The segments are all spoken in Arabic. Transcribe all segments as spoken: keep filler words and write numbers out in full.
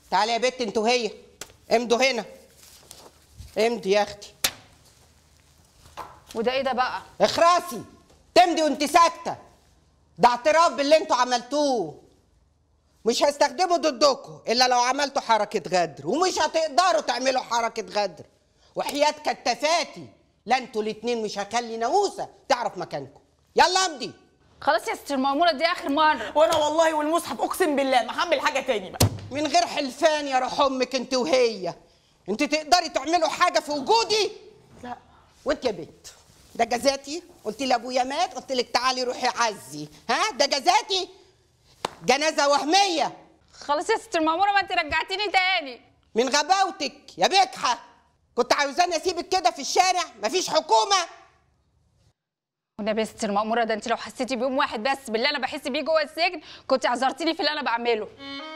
تعالي يا بت انتوا هي. امضوا هنا. امضي يا اختي. وده ايه ده بقى؟ اخرسي. تمضي وانت ساكته. ده اعتراف باللي انتوا عملتوه. مش هستخدمه ضدكم الا لو عملتوا حركه غدر، ومش هتقدروا تعملوا حركه غدر. وحياة كتفاتي لا انتوا الاتنين مش هخلي ناموسه تعرف مكانكم. يلا امضي. خلاص يا ست المأمورة، دي آخر مرة. وانا والله والمصحف اقسم بالله ما هعمل حاجة تاني بقى. من غير حلفان يا روح امك انت وهي. انت تقدري تعملوا حاجة في وجودي؟ لا. وانت يا بنت ده جزاتي؟ قلت لي ابويا مات، قلت لك تعالي روحي عزي. ها ده جزاتي؟ جنازة وهمية. خلاص يا ست المأمورة، ما انت رجعتيني تاني. من غباوتك يا بجحة. كنت عاوزاني اسيبك كده في الشارع مفيش حكومة؟ والنبي يا ست المأمورة، ده انت لو حسيتي بيوم واحد بس باللي انا بحس بيه جوه السجن كنت عذرتيني في اللي انا بعمله.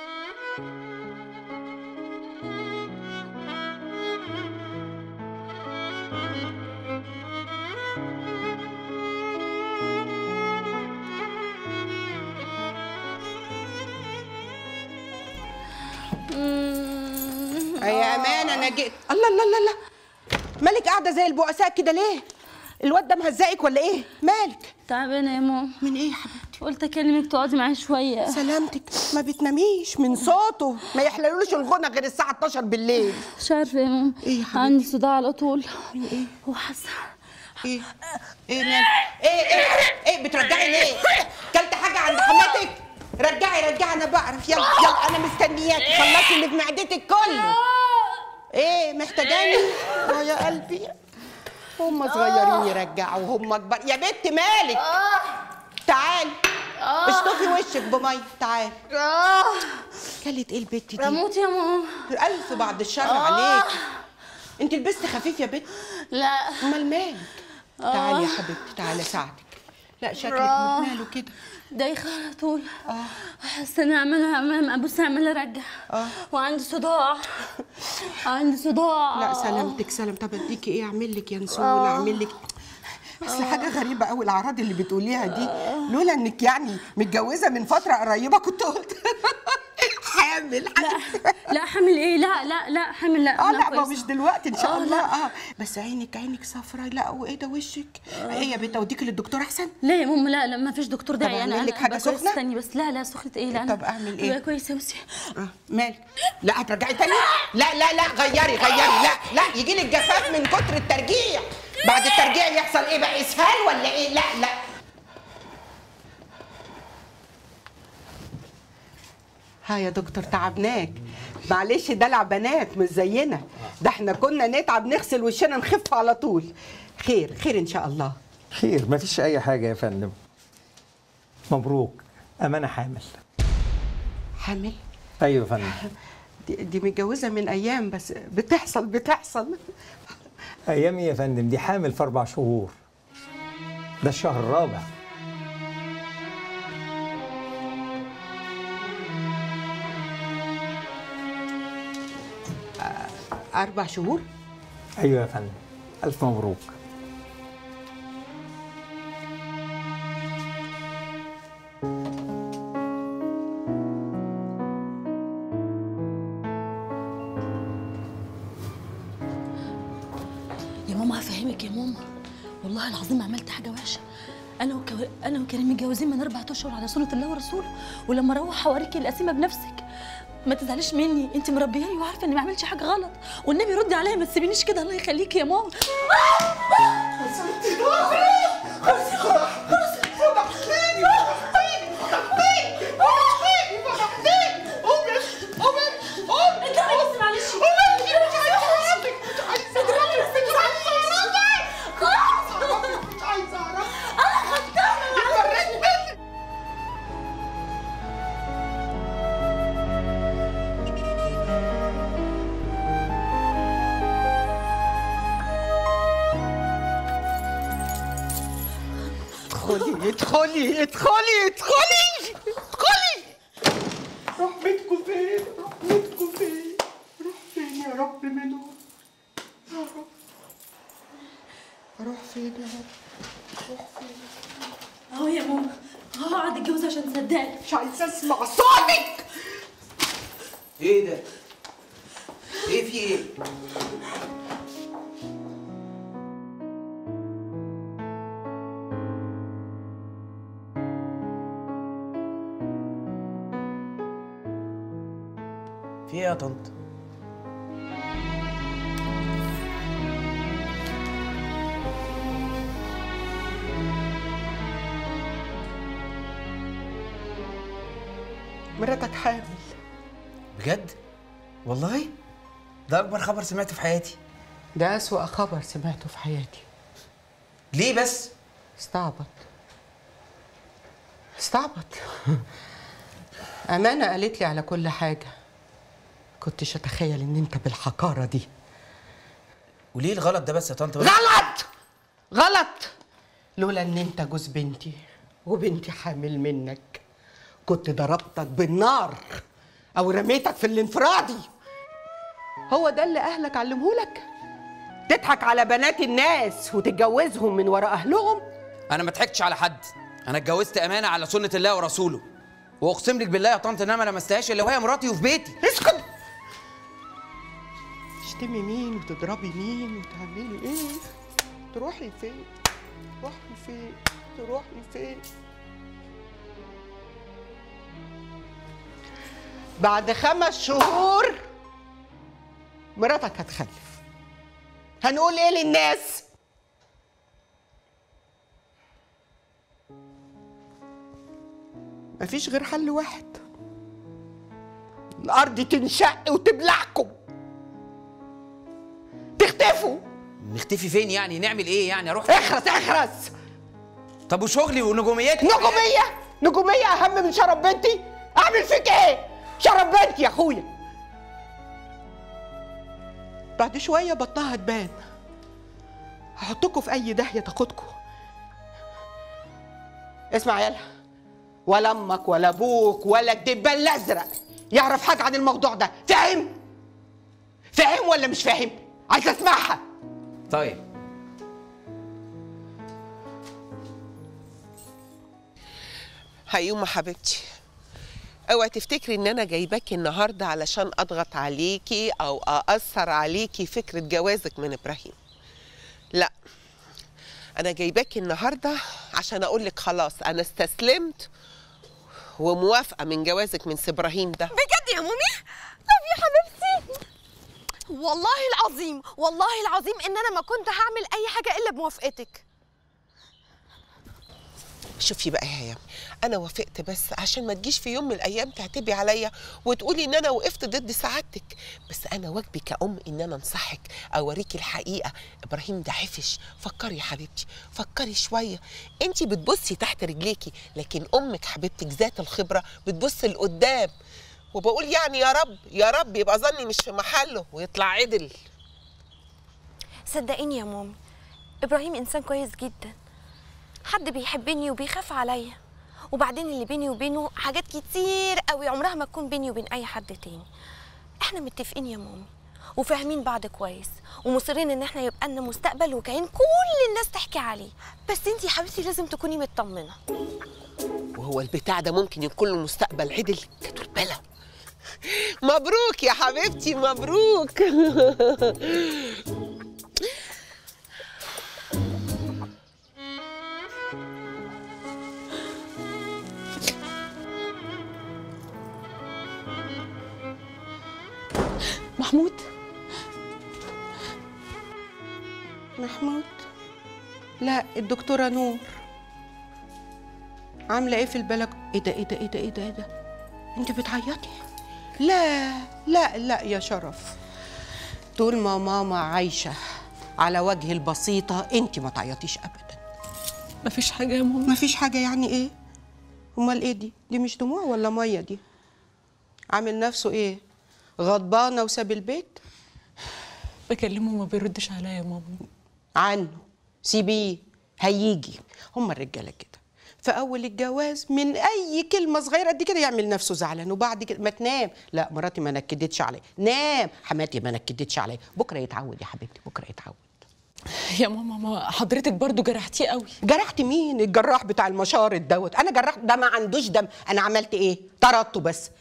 يا امان انا جيت. الله الله الله الله، مالك قاعده زي البؤساء كده ليه؟ الواد ده مهزقك ولا ايه؟ مالك؟ تعبانه يا ماما. من ايه يا حبيبتي؟ قلت اكلمك تقعدي معايا شويه. سلامتك. ما بتناميش من صوته، ما يحللوش الغنى غير الساعه اتناشر بالليل. مش عارفه يا ماما. ايه يا حبيبتي؟ عندي صداع على طول. من ايه؟ وحاسه ايه؟ ايه مالك؟ ايه ايه ايه بترجعي ليه؟ كلت حاجه عند حماتك؟ رجعي رجعي انا بعرف. يلا يلا انا مستنياكي. خلصي اللي في معدتك كله. ايه محتاجاني؟ اه يا قلبي. هم صغيرين يرجعوا وهم كبار. يا بنت مالك؟ تعالي اشطفي وشك بميه. تعالي. كلت ايه البت دي؟ اموت يا ماما. الف بعد الشر عليك. انت لبست خفيف يا بنت؟ لا. امال مالك؟ تعالي يا حبيبتي تعالي اساعدك. لا شكلك متماله كده. دايخه على طول. اه حاسه اني عماله ابص عماله ارجع. اه وعندي صداع. عندي صداع. لا سلامتك سلام. طب اديكي ايه اعمل لك يا نسون؟ اعمل لك اصل حاجه غريبه قوي الاعراض اللي بتقوليها دي. لولا انك يعني متجوزه من فتره قريبه كنت قلت حامل. لا لا حامل ايه؟ لا لا لا حامل لا. اه لا ما مش دلوقتي ان شاء الله. اه بس عينك عينك صفرا. لا وايه ده وشك؟ ايه يا بنت اوديكي للدكتور احسن؟ لا يا ماما لا لا ما فيش دكتور داعي. انا اعمل لك حاجه سخنه؟ استني بس. لا لا سخنه ايه؟ لا طب اعمل ايه؟ لا كويسه بصي. اه مالك؟ لا هترجعي تاني؟ لا لا لا غيري غيري. لا لا يجي لك جفاف من كتر الترجيع. بعد الترجيع يحصل ايه بقى؟ اسهال ولا ايه؟ لا لا ها يا دكتور تعبناك. معلش دلع بنات مش زينا. ده احنا كنا نتعب نغسل وشنا نخف على طول. خير خير ان شاء الله. خير مفيش اي حاجه يا فندم. مبروك امانه حامل. حامل؟ ايوه يا فندم. دي, دي متجوزه من ايام بس بتحصل بتحصل. ايام يا فندم؟ دي حامل في اربع شهور. ده الشهر الرابع. أربع شهور؟ أيوة يا فندم. ألف مبروك. يا ماما هفهمك يا ماما، والله العظيم ما عملت حاجة وحشة. أنا وك... أنا وكريم متجوزين من أربع أشهر على سنة الله ورسوله، ولما أروح هوريكي القسيمة بنفسك. ما تزعليش مني، انت مربياني وعارفه اني ما عملتش حاجه غلط، والنبي ردي عليا ما تسيبينيش كده الله يخليكي يا ماما. ادخلي ادخلي ادخلي ادخلي ادخلي. روح بيتكم فين؟ روح بيتكم فين؟ روح فين يا رب منهم؟ يا رب اروح فين يا رب؟ روح فين؟ اهو يا ماما، اهو قاعد اتجوز عشان تصدقي. مش عايزه اسمع صوتك. ايه ده؟ ايه في ايه؟ في ايه يا طنط؟ مراتك حامل. بجد؟ والله؟ ده أكبر خبر سمعته في حياتي. ده أسوأ خبر سمعته في حياتي. ليه بس؟ استعبط استعبط أمانة قالت لي على كل حاجة. كنتش أتخيل إن أنت بالحقارة دي. وليه الغلط ده بس يا طنط؟ غلط غلط. لولا إن أنت جوز بنتي وبنتي حامل منك كنت ضربتك بالنار أو رميتك في الانفرادي. هو ده اللي أهلك علمهولك؟ تضحك على بنات الناس وتتجوزهم من وراء أهلهم؟ أنا ما ضحكتش على حد، أنا اتجوزت أمانة على سنة الله ورسوله، وأقسم لك بالله يا طنط إن أنا ما لمستهاش إلا وهي مراتي وفي بيتي. اسكت. تشتمي مين وتضربي مين وتعملي إيه؟ تروحي فين؟ تروحي فين؟ تروحي فين؟ بعد خمس شهور مراتك هتخلف. هنقول ايه للناس؟ مفيش غير حل واحد، الارض تنشق وتبلعكم، تختفوا. نختفي فين يعني؟ نعمل ايه يعني؟ اروح اخرس اخرس. طب وشغلي ونجوميتي؟ نجوميه؟ نجوميه اهم من شرف بنتي؟ اعمل فيك ايه؟ شرف بنتي يا اخويا. بعد شويه بطنها هتبان، هحطكوا في اي داهيه تاخدكوا. اسمع يالا، ولا امك ولا ابوك ولا الدبان الازرق يعرف حاجه عن الموضوع ده. فاهم؟ فاهم ولا مش فاهم؟ عايز اسمعها. طيب. هيومه حبيبتي، اوعي تفتكري ان انا جايباكي النهارده علشان اضغط عليكي او ااثر عليكي فكره جوازك من ابراهيم. لا، انا جايباكي النهارده عشان اقول لك خلاص انا استسلمت وموافقه من جوازك من سي ابراهيم ده. بجد يا مامي؟ طب يا حبيبتي، والله العظيم والله العظيم ان انا ما كنت هعمل اي حاجه الا بموافقتك. شوفي بقى يا هيام، انا وافقت بس عشان ما تجيش في يوم من الايام تعتبي عليا وتقولي ان انا وقفت ضد سعادتك. بس انا واجبي كأم ان انا انصحك، اوريكي الحقيقه. ابراهيم ده حفش. فكري يا حبيبتي، فكري شويه. انتي بتبصي تحت رجليكي، لكن امك حبيبتك ذات الخبره بتبص لقدام. وبقول يعني يا رب يا رب يبقى ظني مش في محله ويطلع عدل. صدقيني يا مامي، ابراهيم انسان كويس جدا، حد بيحبني وبيخاف عليا. وبعدين اللي بيني وبينه حاجات كتير قوي عمرها ما تكون بيني وبين اي حد تاني. احنا متفقين يا مامي وفاهمين بعض كويس ومصرين ان احنا يبقى لنا مستقبل وكيان كل الناس تحكي عليه. بس انتي يا حبيبتي لازم تكوني مطمنه. وهو البتاع ده ممكن يكون له مستقبل عدل؟ كتر بلا. مبروك يا حبيبتي، مبروك. محمود محمود؟ لا، الدكتورة نور. عاملة ايه في البلد؟ ايه ده ايه ده ايه ده ايه ده ايه ده؟ انت بتعيطي؟ لا لا لا يا شرف، طول ما ماما عايشة على وجه البسيطة انت ما تعيطيش ابدا. مفيش حاجة يا ماما. مفيش حاجة يعني ايه؟ امال ايه دي؟ دي مش دموع ولا مية دي؟ عامل نفسه ايه؟ غضبانة وساب البيت؟ بكلمه وما بيردش عليا يا ماما. عنه سيبيه، هيجي. هما الرجالة كده، في أول الجواز من أي كلمة صغيرة قد كده يعمل نفسه زعلان، وبعد كده ما تنام. لا، مراتي ما نكدتش عليا. نام، حماتي ما نكدتش عليا. بكرة يتعود يا حبيبتي، بكرة يتعود. يا ماما ما حضرتك برضو جرحتيه قوي. جرحت مين؟ الجراح بتاع المشارط دوت. أنا جرحت ده؟ ما عندوش دم. أنا عملت إيه؟ طردته بس.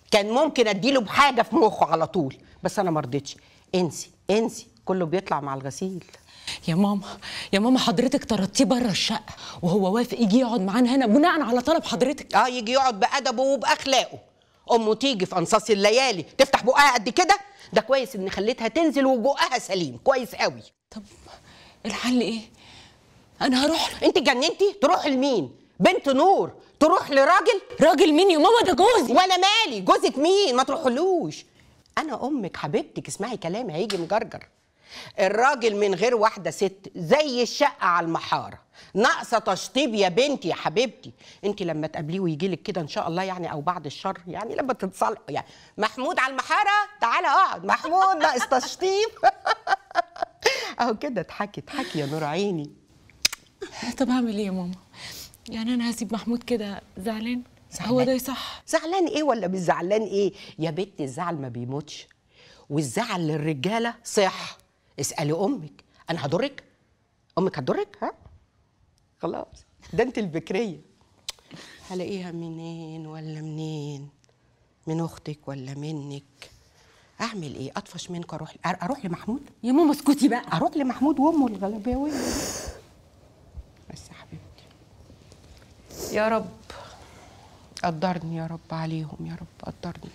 كان ممكن اديله بحاجه في مخه على طول، بس انا ما رضيتش. انسي انسي، كله بيطلع مع الغسيل. يا ماما يا ماما حضرتك طردتيه بره الشقه وهو وافق يجي يقعد معانا هنا بناء على طلب حضرتك. اه يجي يقعد بادبه وباخلاقه. امه تيجي في انصاص الليالي تفتح بقها قد كده؟ ده كويس ان خليتها تنزل وبقها سليم، كويس قوي. طب الحل ايه؟ انا هروح له. انت جننتي؟ تروح لمين؟ بنت نور تروح لراجل؟ راجل مين يا ماما؟ ده جوزي. وانا مالي؟ جوزك مين؟ ما تروحلوش. انا امك حبيبتك، اسمعي كلامي، هيجي مجرجر. الراجل من غير واحده ست زي الشقه على المحاره، ناقصه تشطيب يا بنتي يا حبيبتي. انت لما تقابليه ويجي لك كده ان شاء الله يعني، او بعد الشر يعني، لما تتصالحوا يعني، محمود على المحاره تعالى اقعد، محمود ناقص تشطيب. اهو كده اضحكي اضحكي يا نور عيني. طب اعمل ايه يا ماما؟ يعني انا هسيب محمود كده زعلان؟ هو ده يصح؟ زعلان ايه ولا مش زعلان ايه يا بنتي؟ الزعل ما بيموتش، والزعل للرجاله صح. اسالي امك. انا هضرك؟ امك هتضرك؟ ها خلاص، ده انت البكريه. هلاقيها منين ولا منين؟ من اختك ولا منك؟ اعمل ايه؟ اطفش منك اروح اروح لمحمود؟ يا ماما اسكتي بقى. اروح لمحمود وامه الغلباويه. بس يا حبيبتي يا رب قدرني يا رب عليهم، يا رب قدرني.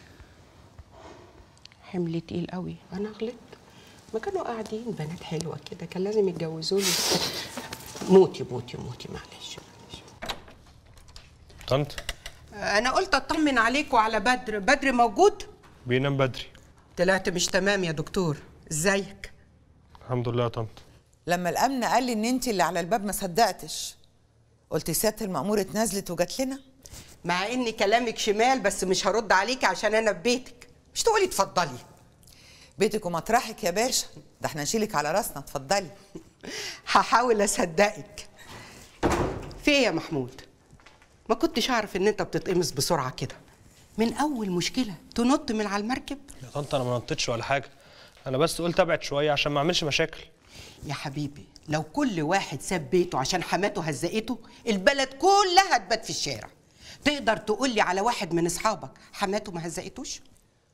حمل تقيل قوي، انا غلطت. ما كانوا قاعدين بنات حلوه كده، كان لازم يتجوزوني. موتي موتي موتي، معلش معلش. طنط انا قلت اطمن عليك وعلى بدر. بدر موجود؟ بينام بدري. طلعت مش تمام يا دكتور، ازيك؟ الحمد لله يا طنط. لما الامن قال لي ان انت اللي على الباب ما صدقتش، قلت سياده المأمور اتنازلت وجات لنا. مع ان كلامك شمال، بس مش هرد عليكي عشان انا في بيتك. مش تقولي اتفضلي. بيتك ومطرحك يا باشا، ده احنا نشيلك على راسنا، اتفضلي. هحاول اصدقك. في ايه يا محمود؟ ما كنتش اعرف ان انت بتتقمص بسرعه كده. من اول مشكله تنط من على المركب. يا طنط انا ما نطيتش ولا حاجه، انا بس قلت ابعد شويه عشان ما اعملش مشاكل. يا حبيبي لو كل واحد ساب بيته عشان حماته هزقته، البلد كلها هتبات في الشارع. تقدر تقولي على واحد من اصحابك حماته ما هزقتوش؟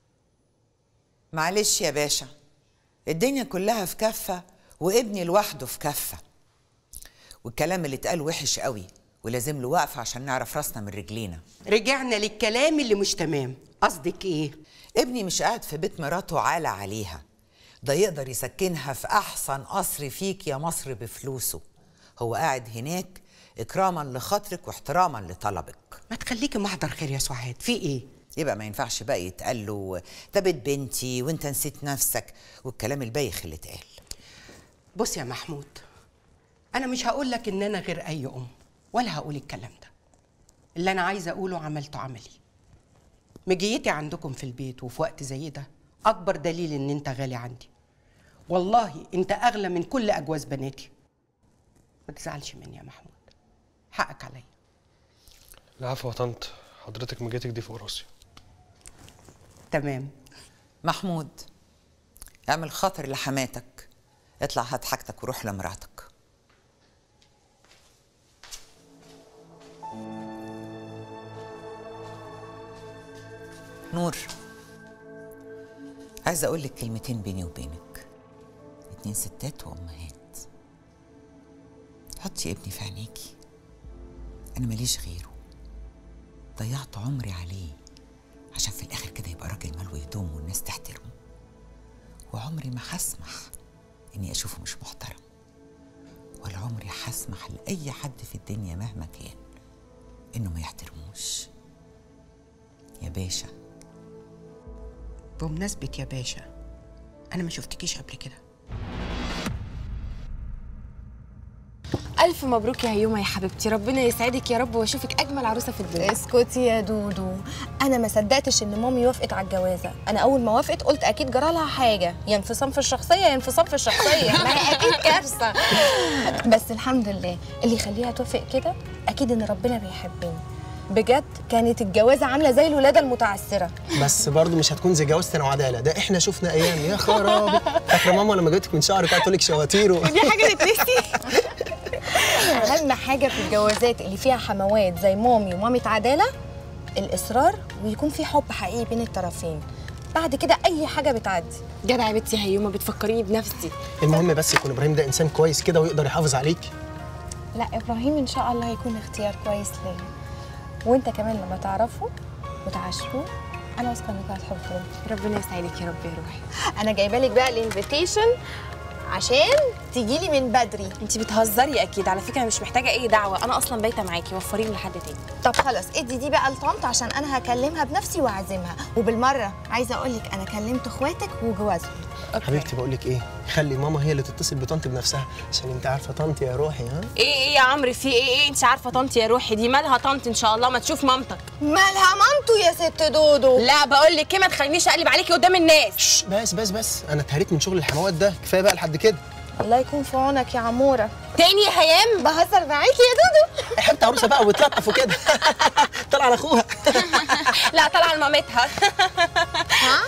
معلش يا باشا، الدنيا كلها في كفه وابني لوحده في كفه، والكلام اللي اتقال وحش قوي ولازم له وقفه عشان نعرف راسنا من رجلينا. رجعنا للكلام اللي مش تمام. قصدك ايه؟ ابني مش قاعد في بيت مراته عالة عليها، ده يقدر يسكنها في احسن قصر فيك يا مصر بفلوسه. هو قاعد هناك اكراما لخاطرك واحتراما لطلبك. ما تخليكي محضر خير يا سعاد، في ايه؟ يبقى ما ينفعش بقى يتقال له ده بيت بنتي وانت نسيت نفسك والكلام البايخ اللي اتقال. بص يا محمود، انا مش هقول لك ان انا غير اي ام، ولا هقول الكلام ده. اللي انا عايزه اقوله عملته عملي. مجيتي عندكم في البيت وفي وقت زي ده اكبر دليل ان انت غالي عندي. والله انت اغلى من كل اجواز بناتي. ما تزعلش مني يا محمود، حقك عليا. العفو يا طنط، حضرتك مجيتك دي فوق راسي. تمام. محمود اعمل خاطر لحماتك، اطلع هات حاجتك وروح لمراتك. نور، عايزه اقول لك كلمتين بيني وبينك، اتنين ستات وامهات. حطي ابني في عينيكي، انا ماليش غيره، ضيعت عمري عليه عشان في الاخر كده يبقى راجل مال ويدوم والناس تحترمه، وعمري ما هسمح اني اشوفه مش محترم، ولا عمري هسمح لاي حد في الدنيا مهما كان انه ما يحترموش. يا باشا. بمناسبة يا باشا، أنا ما شفتكيش قبل كده. ألف مبروك يا هيومة يا حبيبتي، ربنا يسعدك يا رب واشوفك أجمل عروسة في الدنيا. اسكتي يا دودو، أنا ما صدقتش إن مامي وافقت على الجوازة. أنا أول ما وافقت قلت أكيد جرى لها حاجة، يا انفصام في الشخصية يا انفصام في الشخصية، ما هي أكيد كارثة. بس الحمد لله، اللي يخليها توافق كده أكيد إن ربنا بيحبني. بجد كانت الجوازة عاملة زي الولادة المتعسرة. بس برضه مش هتكون زي جوازتنا وعدالة، ده احنا شفنا ايام يا خرابي. فاكرة ماما لما جبتك من شعرك قعدت تقول لك شواتير دي حاجة تتنسي. أهم حاجة في الجوازات اللي فيها حموات زي مامي ومامة عدالة الاصرار ويكون في حب حقيقي بين الطرفين. بعد كده اي حاجه بتعدي. جدع يا بنتي هيومه، بتفكريني بنفسي. المهم بس يكون ابراهيم ده انسان كويس كده ويقدر يحافظ عليك. لا ابراهيم ان شاء الله هيكون اختيار كويس ليا، وانت كمان لما تعرفه وتعاشروه انا واثقه انك هتحبوه. ربنا يسعدك يا رب يا روحي. انا جايبه لك بقى الانفيتيشن عشان تيجي لي من بدري. انت بتهزري اكيد، على فكره مش محتاجه اي دعوه، انا اصلا بايته معاكي، وفريهم لحد تاني. طب خلاص ادي دي بقى لطنط عشان انا هكلمها بنفسي واعزمها، وبالمره عايزه اقول لك انا كلمت اخواتك وجوازهم. حبيبتي بقول لك ايه، خلي ماما هي اللي تتصل بطنط بنفسها عشان انت عارفه طنط يا روحي. ها ايه ايه يا عمرو، في ايه ايه انت عارفه طنط يا روحي دي مالها طنط؟ ان شاء الله ما تشوف مامتك. مالها مامته يا ست دودو؟ لا بقول لك ايه، ما تخلينيش اقلب عليكي قدام الناس. بس بس بس انا اتهريت من شغل الحموات ده، كفايه بقى لحد كده. الله يكون في عونك يا عموره. تاني يا هيام؟ بهزر معاكي يا دودو. حبيبتي عروسه بقى وبتلطف وكده. طلع على اخوها. لا طلع لمامتها. ها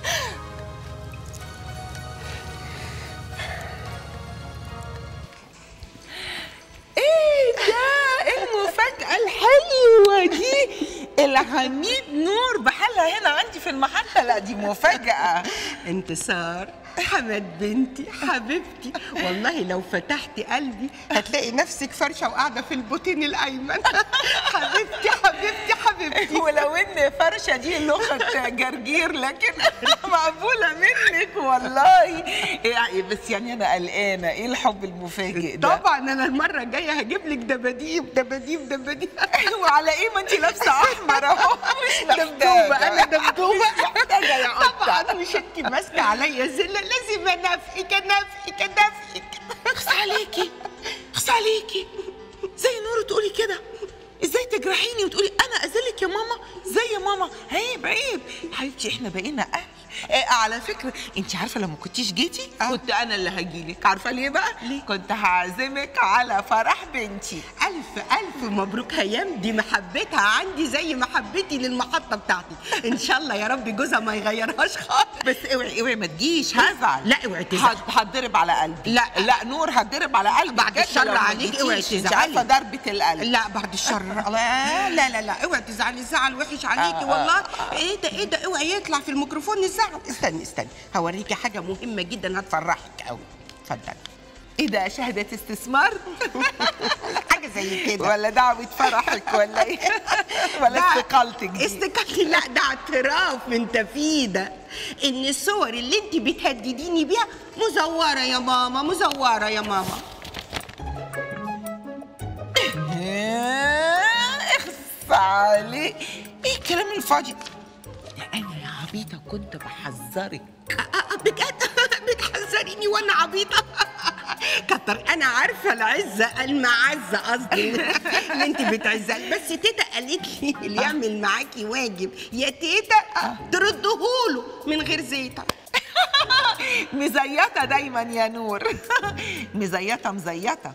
ايه ده؟ المفاجأة الحلوة دي، العميد نور بحالها هنا عندي في المحطة. لا دي مفاجأة. انتصار حماد بنتي حبيبتي، والله لو فتحتي قلبي هتلاقي نفسك فرشه وقاعده في البوتين الايمن. حبيبتي حبيبتي حبيبتي. ولو ان فرشه دي لغه جرجير لكن مقبوله منك والله. يعني بس يعني انا قلقانه، ايه الحب المفاجئ ده؟ طبعا انا المره الجايه هجيب لك دباديب دباديب دباديب. وعلى ايه؟ ما انت لابسه احمر اهو. مش دبدوبه، انا دبدوبه. مش محتاجه يا قطه. طبعا مش انت ماسكه عليا زله، لازم انافقك انافقك انافقك. اخص عليكي اخص عليكي، زي نور تقولي كده؟ ازاي تجرحيني وتقولي انا اذلك يا ماما؟ زي يا ماما، عيب عيب حبيبتي، احنا بقينا اهل. آه على فكره انت عارفه لو ما كنتيش جيتي آه. كنت انا اللي هجيلك. عارفه ليه بقى؟ ليه؟ كنت هعزمك على فرح بنتي. الف الف مبروك هيام، دي محبتها عندي زي محبتي للمحطه بتاعتي. ان شاء الله يا رب جوزها ما يغيرهاش خالص. بس اوعي اوعي ما تجيش، هزعل. لا اوعي تزعلي. هتضرب على قلبي. لا لا نور هتضرب على قلبي بعد الشر عليك، اوعي تزعلي. انت عارفه ضربه القلب. لا بعد الشر. لا لا لا لا اوعي تزعلي، الزعل وحش عليكي والله. ايه ده ايه ده؟ اوعي يطلع في الميكروفون الزعل. استني استني هوريكي حاجه مهمه جدا هتفرحك قوي. اتفضلي. ايه ده؟ شهاده استثمار؟ حاجه زي كده. ولا دعوه فرحك ولا ايه؟ ولا استقالتك دي؟ استقالتي لا، ده اعتراف من تفيده ان الصور اللي انت بتهدديني بيها مزوره يا ماما، مزوره يا ماما. اخص عليك، ايه الكلام الفاضي؟ انا يا عبيطه كنت بحذرك. بجد بتحذريني وانا عبيطه؟ كتر انا عارفه العزه المعزه قصدي اللي انت بتعزها. بس تيتا قالت لي اللي يعمل معاكي واجب يا تيتا تردهوله من غير زيته. مزيته دايما يا نور. مزيته مزيته.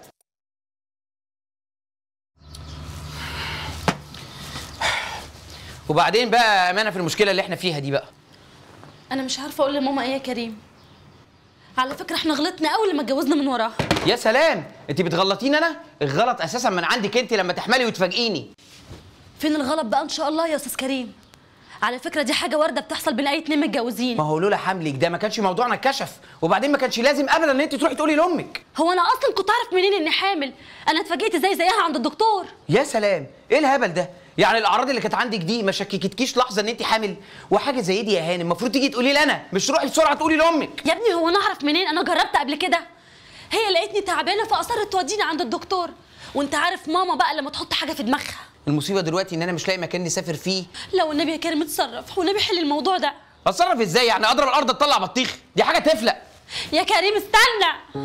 وبعدين بقى امانه في المشكله اللي احنا فيها دي بقى. انا مش عارفه اقول لماما ايه يا كريم. على فكره احنا غلطنا قوي لما اتجوزنا من وراها. يا سلام، انت بتغلطيني انا؟ الغلط اساسا من عندك انت لما تحملي وتفاجئيني. فين الغلط بقى ان شاء الله يا استاذ كريم؟ على فكره دي حاجه وارده بتحصل بين اي اتنين متجوزين. ما هو لولا حملك ده ما كانش موضوعنا اتكشف، وبعدين ما كانش لازم ابدا ان انت تروحي تقولي لامك. هو انا اصلا كنت اعرف منين اني حامل؟ انا اتفاجئت زي زيها عند الدكتور. يا سلام، ايه الهبل ده؟ يعني الاعراض اللي كانت عندك دي ما شككتكيش لحظه ان انت حامل؟ وحاجه زي دي يا هانم المفروض تيجي تقولي لي انا، مش تروحي بسرعه تقولي لامك. يا ابني هو انا اعرف منين؟ انا جربت قبل كده. هي لقيتني تعبانه فاصرت توديني عند الدكتور، وانت عارف ماما بقى لما تحط حاجه في دماغها. المصيبه دلوقتي ان انا مش لاقي مكان نسافر فيه. لو النبي يا كريم اتصرف، والنبي حل الموضوع ده. اتصرف ازاي؟ يعني اضرب الارض تطلع بطيخ؟ دي حاجه تفلق. يا كريم استنى.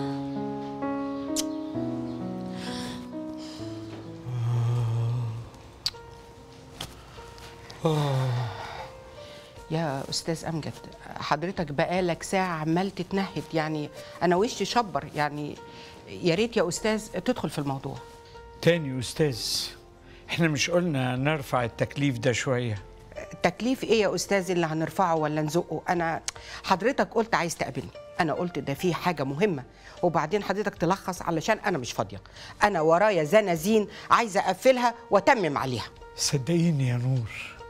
يا استاذ امجد، حضرتك بقالك ساعه عمال تتنهد، يعني انا وشي شبر، يعني يا ريت يا استاذ تدخل في الموضوع. تاني يا استاذ، احنا مش قلنا نرفع التكليف ده شويه؟ تكليف ايه يا استاذ اللي هنرفعه ولا نزقه؟ انا حضرتك قلت عايز تقابلني، انا قلت ده في حاجه مهمه، وبعدين حضرتك تلخص علشان انا مش فاضيه. انا ورايا زنازين عايزه اقفلها واتمم عليها. صدقيني يا نور،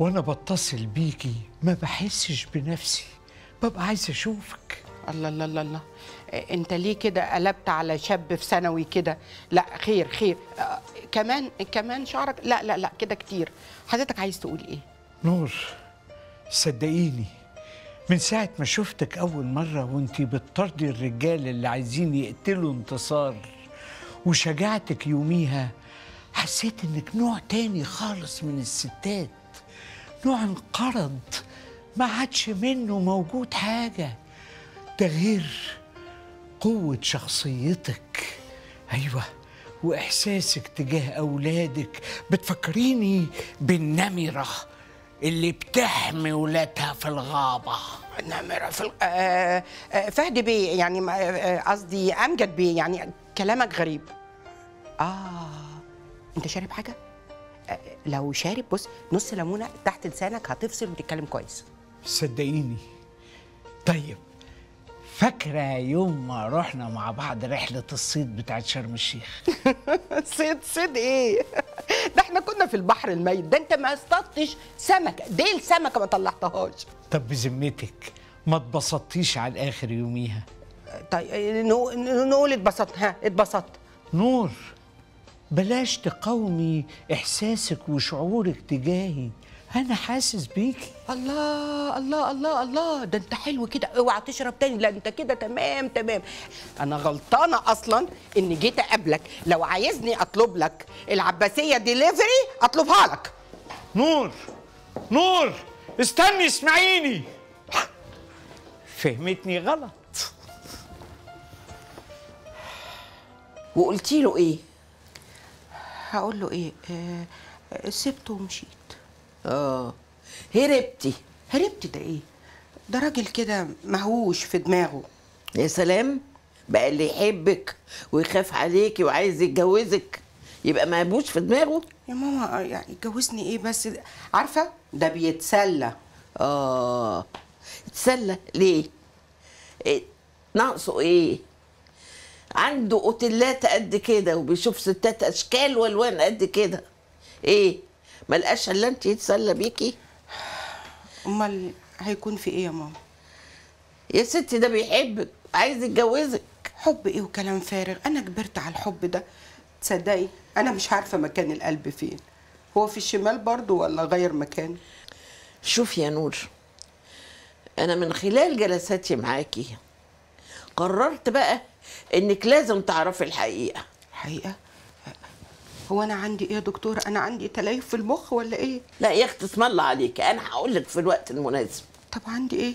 وانا بتصل بيكي ما بحسش بنفسي، ببقى عايز اشوفك. الله الله الله الله، انت ليه كده قلبت على شاب في ثانوي كده؟ لا خير خير. آه كمان كمان شعرك، لا لا لا كده كتير. حضرتك عايز تقول ايه؟ نور، صدقيني من ساعة ما شفتك أول مرة وانتي بتطردي الرجال اللي عايزين يقتلوا انتصار وشجاعتك يوميها، حسيت انك نوع تاني خالص من الستات، نوع انقرض ما عادش منه موجود حاجة. ده غير قوة شخصيتك، أيوة، وإحساسك تجاه أولادك. بتفكريني بالنمرة اللي بتحمي ولادها في الغابة. نمرة في الغ... آه آه فهد بيه يعني، قصدي آه أمجد بيه، يعني كلامك غريب. آه أنت شارب حاجة؟ آه لو شارب بص، نص ليمونة تحت لسانك هتفصل وتتكلم كويس. صدقيني. طيب فاكرة يوم ما رحنا مع بعض رحلة الصيد بتاعت شرم الشيخ؟ صيد صيد ايه؟ ده احنا كنا في البحر الميت، ده انت ما اصطدتش سمكة، ديل سمكة ما طلعتهاش. طب بذمتك ما اتبسطتيش على الآخر يوميها؟ طيب نقول اتبسطت. ها اتبسطت. نور، بلاش تقاومي إحساسك وشعورك تجاهي، أنا حاسس بيكي. الله الله الله الله، ده أنت حلو كده، اوعى تشرب تاني. لا أنت كده تمام تمام. أنا غلطانة أصلا إني جيت أقابلك. لو عايزني أطلب لك العباسية ديليفري أطلبها لك. نور نور استني اسمعيني. فهمتني غلط. وقلتي له إيه؟ هقول له إيه؟ آه سبته ومشيت. اه هربتي. هربتي ده ايه؟ ده راجل كده مهووش في دماغه. يا سلام، بقى اللي يحبك ويخاف عليكي وعايز يتجوزك يبقى مهبوش في دماغه؟ يا ماما يعني يتجوزني ايه بس؟ عارفه ده بيتسلى. اه يتسلى ليه؟ إيه ناقصه ايه؟ عنده اوتيلات قد كده وبيشوف ستات اشكال والوان قد كده. ايه ملقاش الا انت يتسلى بيكي؟ امال هيكون في ايه يا ماما؟ يا ستي ده بيحبك عايز يتجوزك. حب ايه وكلام فارغ، انا كبرت على الحب ده. تصدقي انا مش عارفه مكان القلب فين، هو في الشمال برضو ولا غير مكان؟ شوفي يا نور، انا من خلال جلساتي معاكي قررت بقى انك لازم تعرفي الحقيقه. الحقيقه؟ هو انا عندي ايه يا دكتوره؟ انا عندي تليف في المخ ولا ايه؟ لا يا اختي اسم الله عليكي، انا هقول لك في الوقت المناسب. طب عندي ايه؟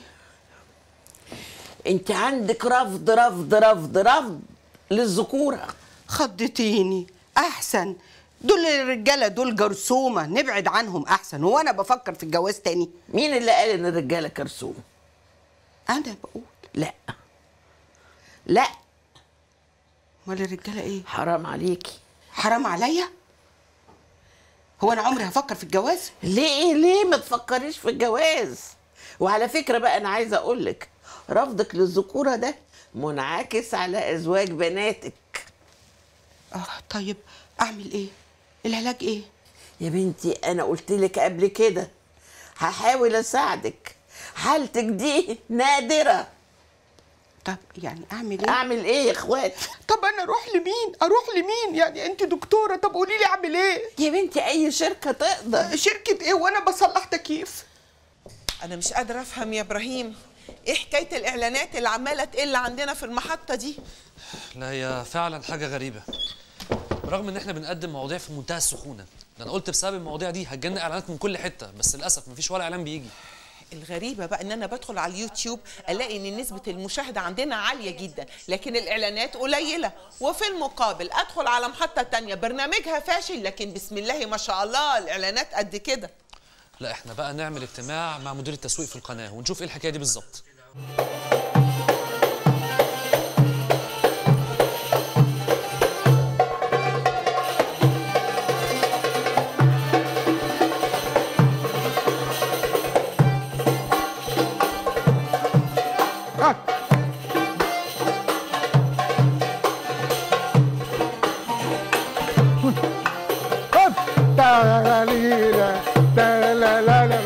انت عندك رفض رفض رفض رفض للذكوره. خضتيني. احسن، دول الرجاله دول جرثومه، نبعد عنهم احسن. هو انا بفكر في الجواز تاني؟ مين اللي قال ان الرجاله جرثومه؟ انا بقول. لا لا. امال الرجاله ايه؟ حرام عليكي. حرام عليا؟ هو انا عمري هفكر في الجواز؟ ليه ليه ما تفكريش في الجواز؟ وعلى فكره بقى انا عايزه اقول لك رفضك للذكوره ده منعكس على ازواج بناتك. اه طيب اعمل ايه؟ العلاج ايه؟ يا بنتي انا قلت لك قبل كده هحاول اساعدك، حالتك دي نادره. طب يعني اعمل ايه؟ اعمل ايه يا اخوات؟ طب انا اروح لمين؟ اروح لمين؟ يعني انت دكتوره، طب قولي لي اعمل ايه؟ يا بنتي اي شركه تقدر. شركه ايه وانا بصلح تكييف؟ انا مش قادره افهم يا ابراهيم، ايه حكايه الاعلانات اللي عماله تقل عندنا في المحطه دي؟ لا هي فعلا حاجه غريبه، رغم ان احنا بنقدم مواضيع في منتهى السخونه. ده انا قلت بسبب المواضيع دي هتجيلنا اعلانات من كل حته، بس للاسف مفيش ولا اعلان بيجي. الغريبه بقى ان انا بدخل على اليوتيوب الاقي ان نسبه المشاهده عندنا عاليه جدا لكن الاعلانات قليله، وفي المقابل ادخل على محطه تانية برنامجها فاشل لكن بسم الله ما شاء الله الاعلانات قد كده. لا احنا بقى نعمل اجتماع مع مدير التسويق في القناه ونشوف ايه الحكايه دي بالظبط. لا لا لا لا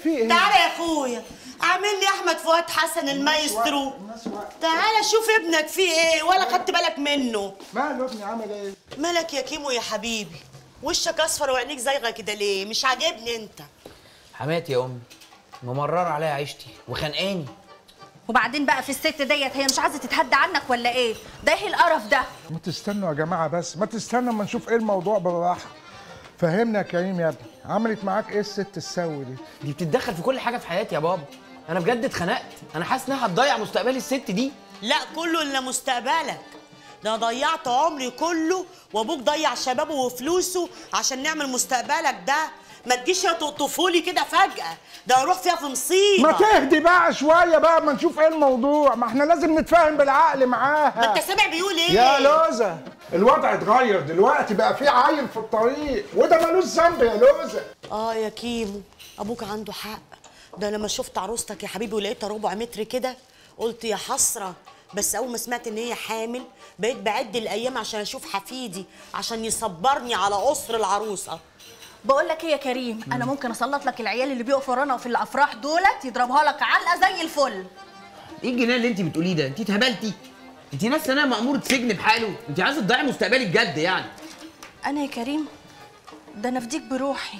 في ايه؟ تعالى يا اخويا، اعمل لي احمد فؤاد حسن المايسترو. تعالى شوف ابنك فيه ايه ولا خدت بالك منه. ماله ابني عمل ايه؟ مالك يا كيمو يا حبيبي؟ وشك اصفر وعينيك زايغه كده ليه؟ مش عاجبني انت. حماتي يا امي ممرره عليا عيشتي وخانقاني. وبعدين بقى في الست ديت هي مش عايزه تتهدى عنك ولا ايه؟ ده ايه القرف ده؟ ما تستنوا يا جماعه بس، ما تستنوا اما نشوف ايه الموضوع بالراحه. فهمنا يا كريم يا ابني، عملت معاك ايه الست السوي دي؟ دي بتتدخل في كل حاجه في حياتي يا بابا. انا بجد اتخنقت، انا حاسس انها هتضيع مستقبلي الست دي. لا كله الا مستقبلك. ده ضيعت عمري كله وابوك ضيع شبابه وفلوسه عشان نعمل مستقبلك ده. ما تجيش يا تقطفولي كده فجأة، ده هروح فيها في مصيبة. ما تهدي بقى شويه بقى ما نشوف ايه الموضوع، ما احنا لازم نتفاهم بالعقل معاها. ما انت سامع بيقول ايه؟ يا لوزة الوضع اتغير دلوقتي، بقى في عيل في الطريق وده ملوش ذنب يا لوزة. اه يا كيمو ابوك عنده حق. ده لما شفت عروستك يا حبيبي ولقيتها ربع متر كده قلت يا حسره. بس اول ما سمعت ان هي حامل بقيت بعد الايام عشان اشوف حفيدي عشان يصبرني على قصر العروسه. بقول لك ايه يا كريم، انا ممكن اسلط لك العيال اللي بيقفوا ورانا في الافراح دولت يضربها لك علقه زي الفل. ايه الجنان اللي انت بتقوليه ده؟ انت اتهبلتي؟ انت ناس انا مأمورة سجن بحاله، انت عايزه تضيعي مستقبلي بجد يعني. انا يا كريم ده انا افديك بروحي.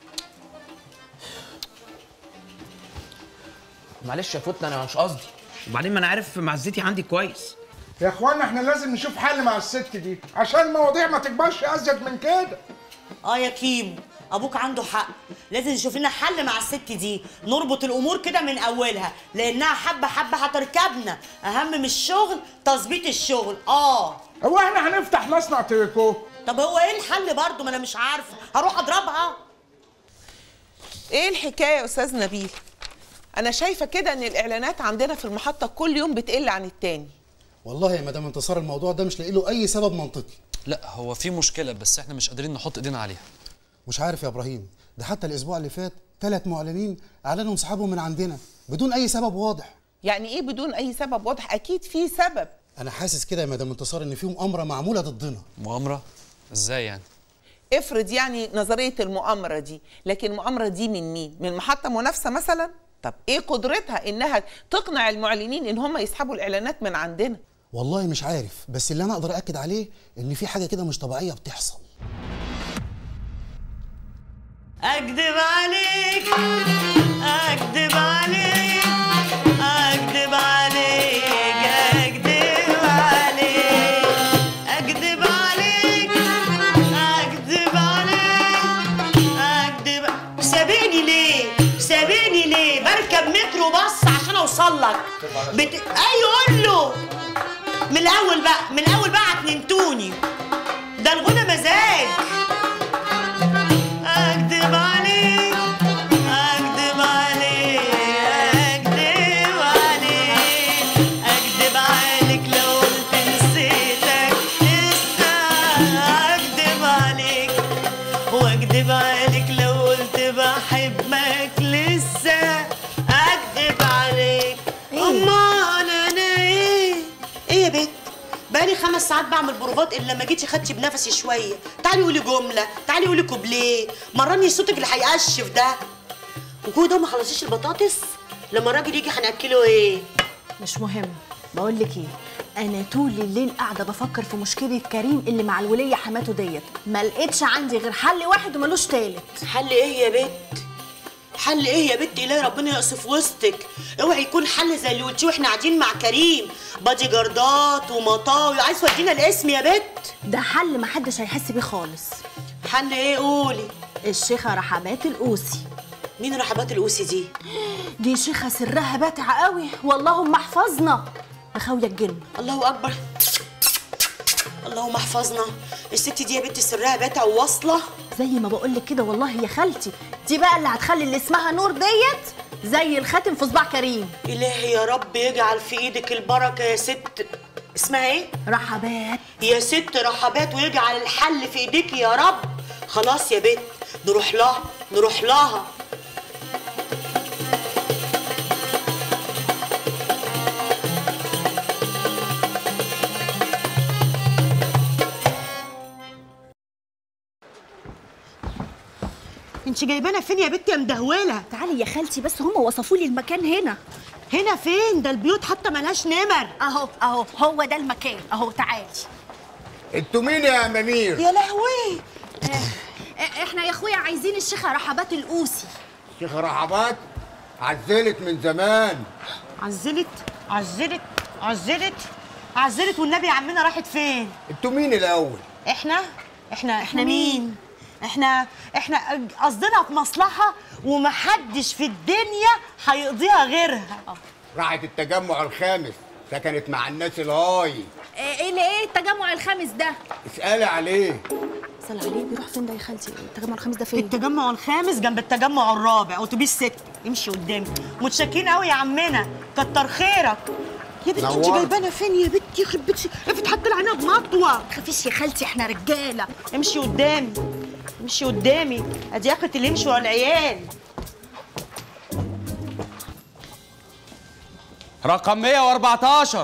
معلش يا فتنة انا مش قصدي، وبعدين ما انا عارف معزتي عندي كويس. يا اخوانا احنا لازم نشوف حل مع الست دي عشان المواضيع ما تكبرش ازيد من كده. اه يا كيمو ابوك عنده حق، لازم نشوف لنا حل مع الست دي، نربط الامور كده من اولها لانها حبه حبه هتركبنا. اهم من الشغل تظبيط الشغل. اه هو احنا هنفتح مصنع تريكو؟ طب هو ايه الحل برضه؟ ما انا مش عارفه، هروح اضربها. ايه الحكايه يا استاذ نبيل؟ انا شايفه كده ان الاعلانات عندنا في المحطه كل يوم بتقل عن التاني. والله يا مدام انتصار الموضوع ده مش لاقي له اي سبب منطقي. لا هو في مشكله بس احنا مش قادرين نحط ايدينا عليها. مش عارف يا ابراهيم، ده حتى الاسبوع اللي فات ثلاث معلنين اعلنوا انسحابهم من عندنا بدون اي سبب واضح. يعني ايه بدون اي سبب واضح؟ اكيد في سبب. انا حاسس كده يا مدام انتصار ان في مؤامره معموله ضدنا. مؤامره؟ ازاي يعني؟ افرض يعني نظريه المؤامره دي، لكن المؤامره دي من مين؟ من محطه منافسه مثلا؟ طب ايه قدرتها انها تقنع المعلنين ان هم يسحبوا الاعلانات من عندنا؟ والله مش عارف، بس اللي انا اقدر اكد عليه ان في حاجه كده مش طبيعيه بتحصل. اكدب عليك اكدب عليك اكدب عليك اكدب عليك اكدب عليك اكدب عليك اكدب. سابقني ليه؟ سابقني ليه؟ بركب مترو باص عشان اوصل لك. بت... ايوه قول له من الاول بقى، من الاول بقى عتننتوني. ده الغنى مزاج. اكدب عليك اكدب عليك اكدب عليك اكدب عليك لو قلت نسيتك لسه. اكدب عليك واكدب عليك لو قلت بحبك لسه. اكدب عليك. امال انا ايه؟ ايه يا بنت؟ بقالي خمس ساعات بعمل بروفات الا لما جيتي خدتي بنفسي شويه. تعالي قولي جمله، تعالي قولي كوبليه، مرني صوتك اللي هيقشف ده. وكل ده ما خلصيش البطاطس؟ لما الراجل يجي هناكله ايه؟ مش مهم. بقول لك ايه، انا طول الليل قاعده بفكر في مشكله كريم اللي مع الوليه حماته ديت، ما لقيتش عندي غير حل واحد وملوش تالت. حل ايه يا بنت؟ حل ايه يا بنت؟ الهي ربنا يقصف وسطك. اوعي يكون حل زي اللي قلتيه واحنا قاعدين مع كريم، بادي جاردات ومطاوي. عايز تودينا الاسم يا بنت؟ ده حل محدش هيحس بيه خالص. حل ايه؟ قولي. الشيخه رحبات القوسي. مين رحبات القوسي دي؟ دي شيخه سرها باتع قوي، واللهم احفظنا اخويا الجن. الله اكبر، اللهم احفظنا. الست دي يا بنت سرها باتع وواصله زي ما بقول لك كده. والله يا خالتي دي بقى اللي هتخلي اللي اسمها نور ديت زي الخاتم في صباع كريم. الهي يا رب يجعل في ايدك البركه يا ست. اسمها ايه؟ رحبات يا ست رحبات، ويجعل الحل في ايديك يا رب. خلاص يا بنت نروح لها نروح لها. انت انت جايبانا فين يا بنتي يا مدهوله؟ تعالي يا خالتي، بس هم وصفوا لي المكان هنا. هنا فين؟ ده البيوت حتى ملهاش نمر. اهو اهو هو ده المكان اهو. تعالي. انتوا مين يا امامير؟ يا لهوي. آه احنا يا اخويا عايزين الشيخه رحبات القوسي. شيخ رحبات عزلت من زمان. عزلت عزلت عزلت عزلت والنبي يا عمنا راحت فين؟ انتوا مين الاول؟ احنا احنا احنا مين؟ احنا احنا قصدنا في مصلحه ومحدش في الدنيا هيقضيها غيرها. راحت التجمع الخامس، سكنت مع الناس الهاي. ايه اللي ايه التجمع الخامس ده؟ اسالي عليه. صل عليه. بيروح فين ده يا خالتي؟ التجمع الخامس ده فين؟ التجمع الخامس جنب التجمع الرابع، اتوبيس ست. امشي قدامي. متشكرين قوي يا عمنا، كتر خيرك. يا بنتي انت جايبانا فين يا بنتي؟ يخرب بيتي فتحت العنب مطوه. ما تخافيش يا خالتي، احنا رجاله. امشي قدامي امشي قدامي. ادي اخت اللي يمشوا على العيال. رقم مية واربعتاشر.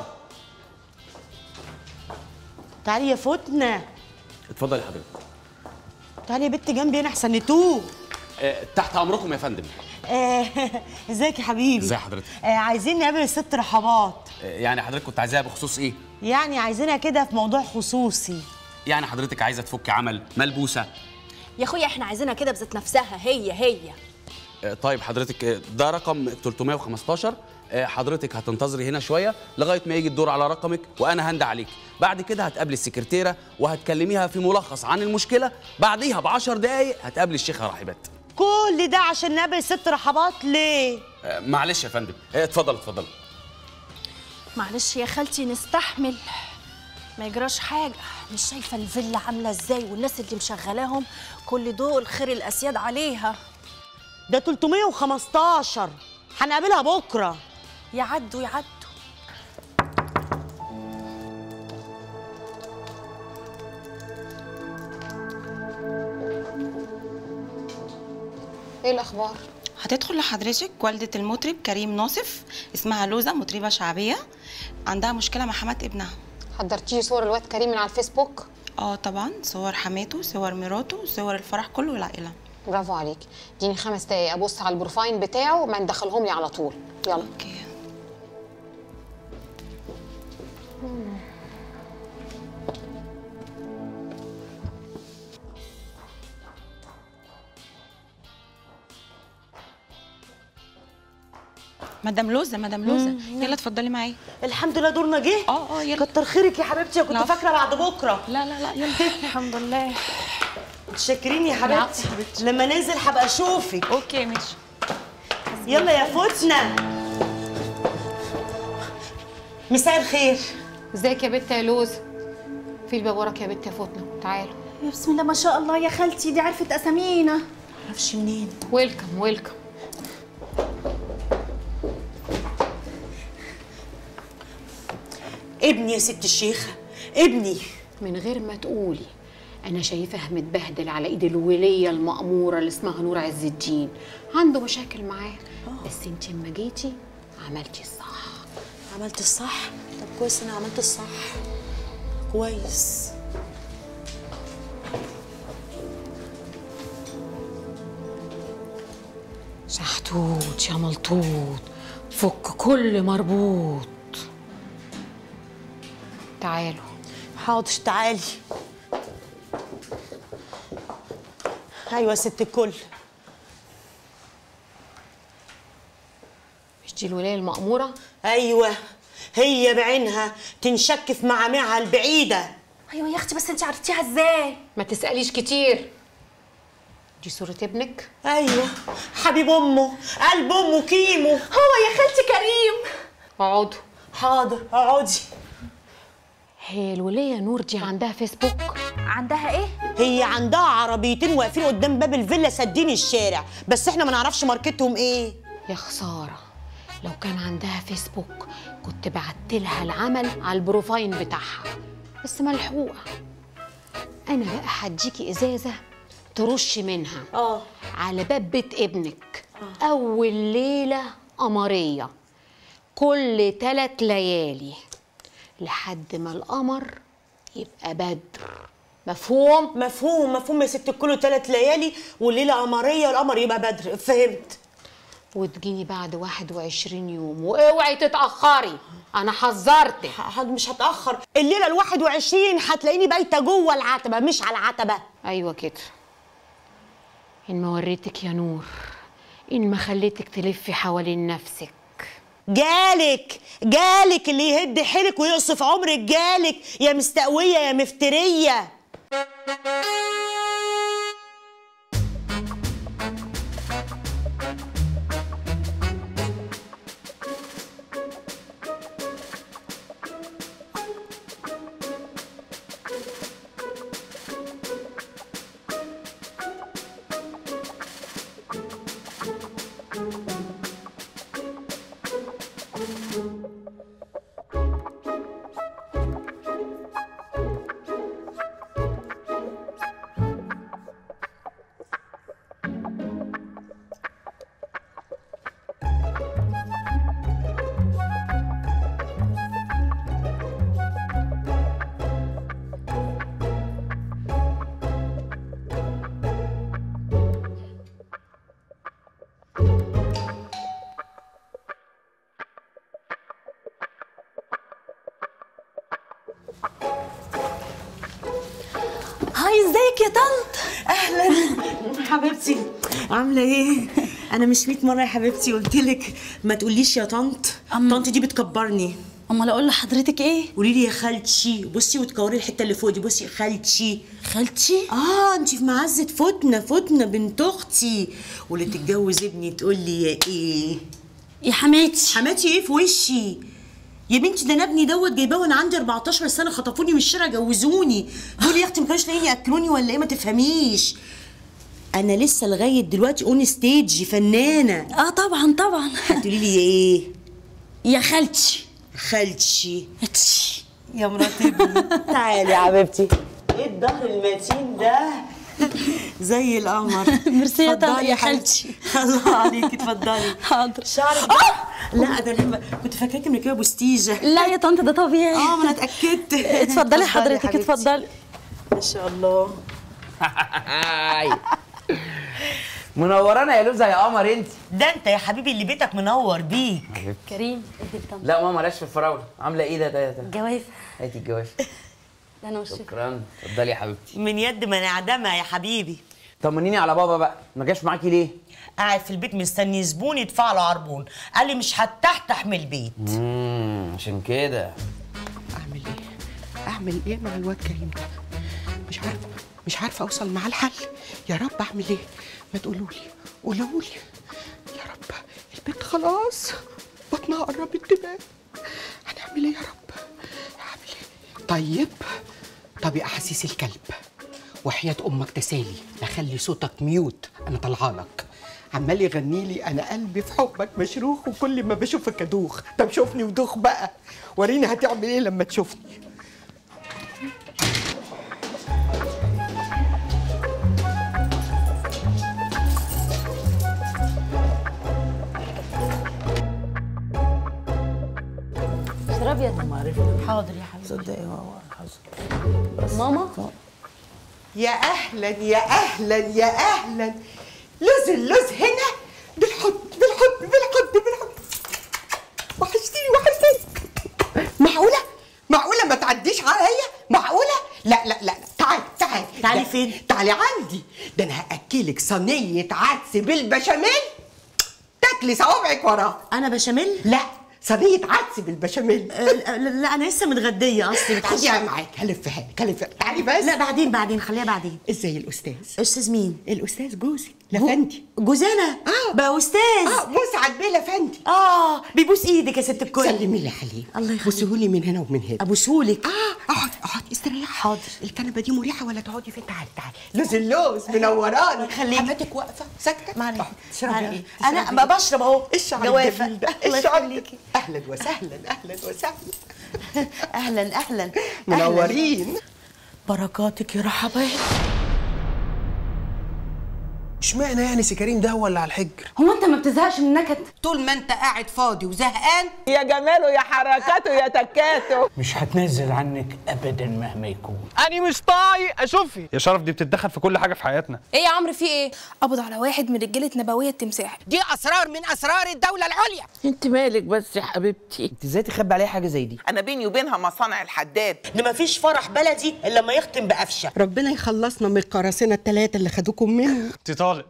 تعالي يا فتنه. اتفضلي حضرتك. تعالي يا بنتي جنبي هنا احسن نتوه. أه تحت امركم يا فندم. آه، ازيك يا حبيبي؟ ازي حضرتك؟ آه، عايزين نقابل الست رحبات. أه يعني حضرتك كنت عايزاها بخصوص ايه؟ يعني عايزينها كده في موضوع خصوصي. يعني حضرتك عايزه تفك عمل ملبوسه؟ يا اخويا احنا عايزينها كده بذات نفسها هي هي. أه طيب حضرتك ده رقم تلتمية وخمستاشر. أه حضرتك هتنتظري هنا شويه لغايه ما يجي الدور على رقمك وانا هندى عليك. بعد كده هتقابلي السكرتيره وهتكلميها في ملخص عن المشكله. بعديها بعشر دقايق هتقابلي الشيخه رحبات. كل ده عشان نقابل ست رحبات ليه؟ أه معلش يا فندم. أه اتفضل اتفضل. معلش يا خالتي نستحمل، ما يجراش حاجه. مش شايفه الفيلا عامله ازاي والناس اللي مشغلاهم كل دول خير الاسياد عليها. ده تلتمية وخمستاشر، هنقابلها بكره. يعدوا يعدوا. ايه الاخبار؟ هتدخل لحضرتك والدة المطرب كريم ناصف، اسمها لوزة، مطربة شعبية، عندها مشكلة مع حماة ابنها. حضرتيه صور الواد كريم من على الفيسبوك؟ اه طبعا، صور حماته، صور مراته، صور الفرح كله والعائلة. برافو عليك. اديني خمس دقايق ابص على البروفايل بتاعه ما ندخلهم لي على طول. يلا. اوكي. مدام لوزة مدام لوزة، يلا اتفضلي معايا. الحمد لله دورنا جه. اه اه يلا. كتر خيرك يا حبيبتي، كنت فاكره بعد بكره. لا لا لا يلا. الحمد لله. متشكرين يا حبيبتي. لما ننزل هبقى اشوفك. اوكي ماشي. يلا يا فتنه. مساء الخير. ازيك يا بت يا لوز؟ في الباب وراك يا بت يا فتنه. تعالوا. يا بسم الله ما شاء الله يا خالتي، دي عرفت اسامينا. معرفش منين. ويلكم ويلكم. ابني يا ست الشيخه، ابني. من غير ما تقولي انا شايفاه متبهدل على ايد الوليه المأموره اللي اسمها نور عز الدين. عنده مشاكل معاه، بس انت اما جيتي عملتي الصح. عملت الصح؟ طب كويس انا عملت الصح. كويس. شحتوت يا ملطوط، فك كل مربوط. تعالوا. حاضر تعالي. ايوه يا ست الكل. مش دي الولايه المأموره؟ ايوه هي بعينها، تنشك في معامعها البعيده. ايوه يا اختي، بس انت عرفتيها ازاي؟ ما تسأليش كتير. دي صورة ابنك؟ ايوه حبيب امه، قلب امه كيمو. هو يا خالتي كريم. اقعدوا. حاضر اقعدي. هي الولية نور دي عندها فيسبوك؟ عندها ايه؟ هي عندها عربيتين واقفين قدام باب الفيلا سادين الشارع، بس احنا ما نعرفش ماركتهم ايه. يا خسارة، لو كان عندها فيسبوك كنت بعت لها العمل على البروفايل بتاعها، بس ملحوقة. أنا بقى هديكي إزازة ترشي منها اه على باب بيت ابنك. أوه. أول ليلة قمرية كل تلات ليالي لحد ما القمر يبقى بدر مفهوم؟ مفهوم مفهوم يا ست الكل. ثلاث ليالي والليله قمريه والقمر يبقى بدر. فهمت. وتجيني بعد واحد وعشرين يوم، واوعي تتاخري، انا حذرتك. مش هتاخر. الليله الواحد وعشرين هتلاقيني بايته جوه العتبه مش على العتبه. ايوه كده. ان ما وريتك يا نور، ان ما خليتك تلفي حوالين نفسك. جالك جالك اللي يهد حيلك ويقصف عمرك. جالك يا مستقويه يا مفتريه. هاي ازيك يا طنط؟ اهلا حبيبتي، عامله ايه؟ انا مش مية مره يا حبيبتي قلت لك ما تقوليش يا طنط. طنط دي بتكبرني. امال اقول لحضرتك ايه؟ قولي لي يا خالتي. بصي وتكوري الحته اللي فوق دي. بصي يا خالتي. خالتي؟ اه انت في معزه فتنه. فتنه بنت اختي واللي تتجوز ابني تقول لي يا ايه؟ يا حماتي. حماتي ايه في وشي؟ يا بنتي ده انا ابني دوت جايباه وانا عندي أربعتاشر سنه، خطفوني من الشارع جوزوني. دول يا اختي ما كانوش لاقيين ياكلوني ولا ايه؟ ما تفهميش. انا لسه لغايه دلوقتي اون ستيج فنانه. اه طبعا طبعا. هتقولي لي ايه؟ يا خالتي. خالتي يا مرات ابني. تعالي يا حبيبتي. ايه الظهر المتين ده؟ زي القمر. ميرسي يا طنط يا خالتي. الله عليكي. اتفضلي. حاضر. شعرك لا ده انا كنت فاكراكي من كده بوستيجه. لا يا طنط ده طبيعي. اه ما انا اتاكدت. اتفضلي حضرتك. اتفضلي. ما شاء الله. منورانا يا لوزة يا قمر انت. ده انت يا حبيبي اللي بيتك منور بيك. كريم ادي الطنط. لا ماما مالهاش في الفراوله. عامله ايه ده ده ده؟ جواز. هاتي الجواز. ده انا والشيف. شكرا. اتفضلي يا حبيبتي. من يد من اعدمها يا حبيبي. طمنيني على بابا بقى، ما جاش معاكي ليه؟ قاعد في البيت مستني زبون يدفع له عربون. قال لي مش هتحتح من البيت. امم عشان كده. اعمل ايه؟ اعمل ايه مع الواد كريم ده؟ مش عارفه مش عارفه اوصل معاه الحل. يا رب اعمل ايه؟ ما تقولوا لي قولوا لي يا رب. البنت خلاص بطنها قربت تبان. هنعمل ايه يا رب؟ هعمل ايه؟ طيب طب يا احاسيس الكلب وحياه امك تسالي نخلي صوتك ميوت. انا طالعه لك عمال يغني لي انا قلبي في حبك مشروخ وكل ما بشوفك ادوخ. طب شوفني ودوخ بقى، وريني هتعمل ايه لما تشوفني. اشربي يا طنط. حاضر يا حبيبي. صدقي هو حصل. ماما يا اهلا يا اهلا يا اهلا. لوز اللوز هنا بالحضن بالحضن بالحضن بالحضن. وحشتيني وحشتيني. معقوله معقوله ما تعديش عليا؟ معقوله؟ لا لا لا تعالي تعالي تعالي فين؟ تعالي عندي. ده انا هاكلك صينيه عدس بالبشاميل تاكلي صوابعك وراها. انا بشاميل؟ لا صينيه عدس بالبشاميل. أه لا انا لسه متغديه اصلي. خديها معاك هلفها لك هلفها. تعالي بس. لا بعدين بعدين خليها بعدين. ازاي الاستاذ؟ استاذ مين؟ الاستاذ جوزي لفندي. جوزانا؟ اه بقى استاذ. اه مسعد بيه لفندي. اه بيبوس ايدك يا ست الكل. سلمي لي عليه. الله يخليك. بوسيهولي من هنا ومن هنا. ابوسهولك. اه اقعدي اقعدي استريحي. حاضر. الكنبه دي مريحه ولا تقعدي فين؟ تعالي تعالي. لوز اللوز منوراني. خليكي. حماتك واقفه ساكته. معلش. تشربي ايه؟ انا ما بشرب اهو. الشعر الجميل ده. الشعر. اهلا وسهلا اهلا وسهلا. اهلا اهلا منورين. بركاتك يا رحبات. اشمعنى يعني سي كريم ده هو اللي على الحجر؟ هو انت ما بتزهقش من النكد؟ طول ما انت قاعد فاضي وزهقان يا جماله يا حركاته يا تكاته. مش هتنزل عنك ابدا مهما يكون. انا مش طايق اشوفي يا شرف، دي بتتدخل في كل حاجه في حياتنا. ايه يا عمرو في ايه؟ قبض على واحد من رجاله نبويه التمساح. دي اسرار من اسرار الدوله العليا. انت مالك بس يا حبيبتي؟ انت ازاي تخبي عليها حاجه زي دي؟ انا بيني وبينها مصانع الحداد. ان مفيش فرح بلدي الا لما يختم بقفشه. ربنا يخلصنا من القراصنه الثلاثه اللي خدوكم منه. انت طالق